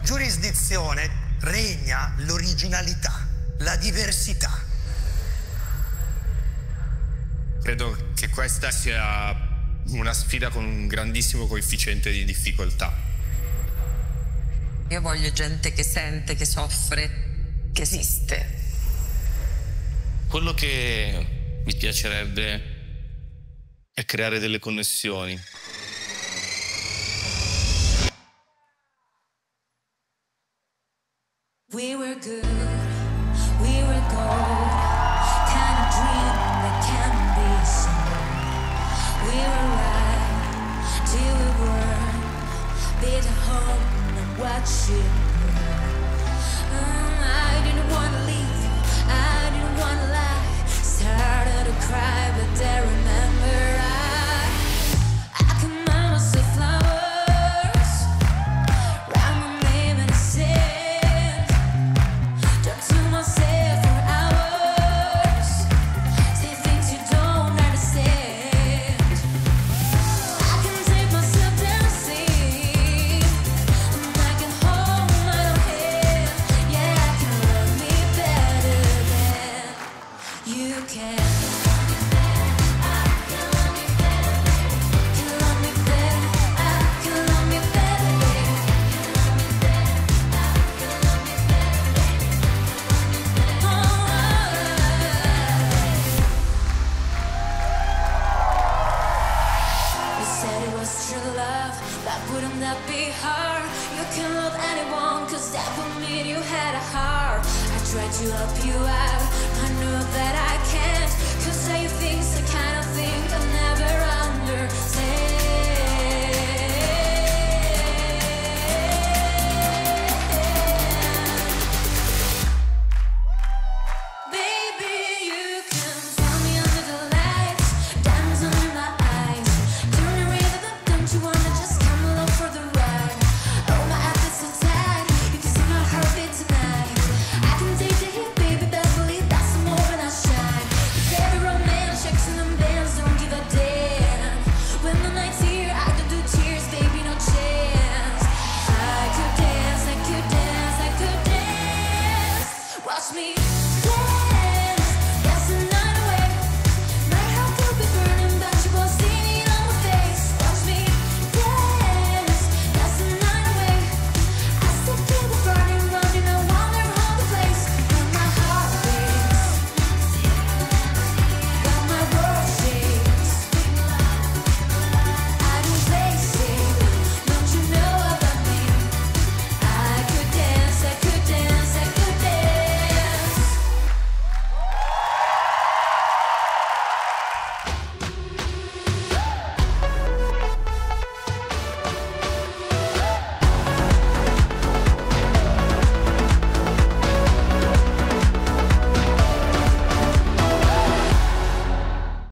giurisdizione regna l'originalità, la diversità. Credo che questa sia una sfida con un grandissimo coefficiente di difficoltà. Io voglio gente che sente, che soffre, che esiste. Quello che mi piacerebbe è creare delle connessioni. We were good, we were gold, kind of dream that can be sold. We were right till we weren't, built a home and watch it burn. I didn't want to leave you, I didn't want to lie. Started to cry, but then remember I can buy myself flowers, write my name in the sand, talk to myself for hours, say things you don't understand. I can take myself dancing, and I can hold my own hand. Yeah, I can love me better than you can. Wouldn't that be hard? You can love anyone, cause that would mean you had a heart. I tried to help you out, I know that I can't, cause say things the kind of thing I never understand.